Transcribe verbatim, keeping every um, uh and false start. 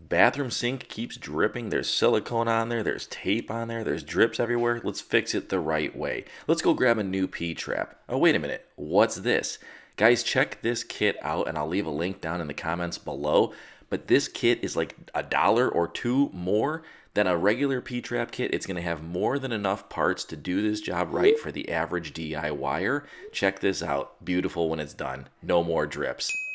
Bathroom sink keeps dripping. There's silicone on there. There's tape on there. There's drips everywhere. Let's fix it the right way. Let's go grab a new P-trap. Oh, wait a minute. What's this? Guys, check this kit out, and I'll leave a link down in the comments below. But this kit is like a dollar or two more than a regular P-trap kit. It's going to have more than enough parts to do this job right for the average DIYer. Check this out. Beautiful when it's done. No more drips.